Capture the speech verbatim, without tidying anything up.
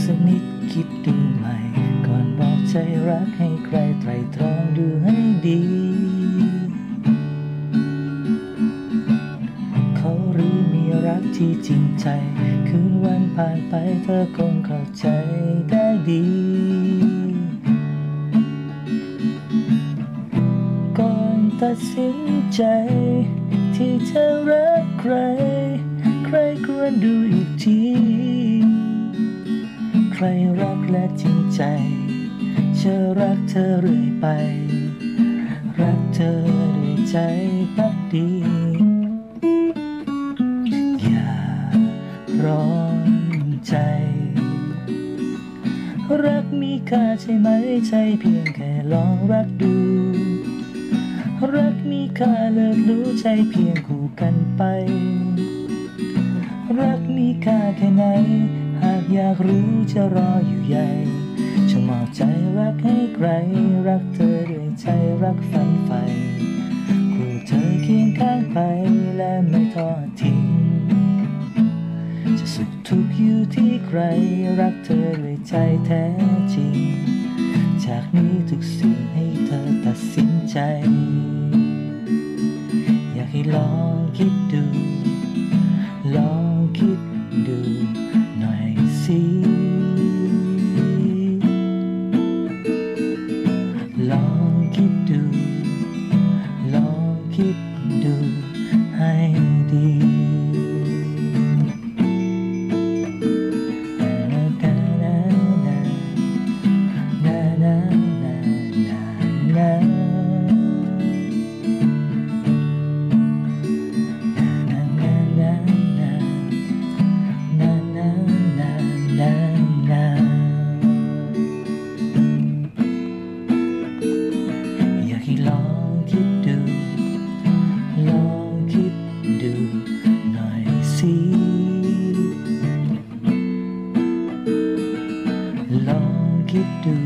สักนิดคิดดูใหม่ก่อนบอกใจรักให้ใครไตร่ตรองดูให้ดีเขาหรือมีรักที่จริงใจคืนวันผ่านไปเธอคงเข้าใจได้ดีก่อนตัดสินใจที่จะรักใครใครควรดูอีกทีใครรักและจริงใจจะรักเธอเรื่อยไปรักเธอด้วยใจพักดีอย่าร้อนใจรักมีค่าใช่ไหมใช่เพียงแค่ลองรักดูรักมีค่าเลิศรู้ใจเพียงคู่กันไปรักมีค่าแค่ไหนหากอยากรู้จะรออยู่ใหญ่จะมอบใจรักให้ใครรักเธอด้วยใจรักฝันใฝ่คู่เธอเคียงข้างไปและไม่ทอดทิ้งจะสุขทุกข์อยู่ที่ใครรักเธอด้วยใจแท้จริงจากนี้ทุกสิ่งให้เธอตัดสินใจอยากให้ลองคิดดูลองคิดดูหน่อยสิลองคิดดูลองคิดดูให้ดีลองคิดดูลองคิดดูหน่อยสิลองคิดดู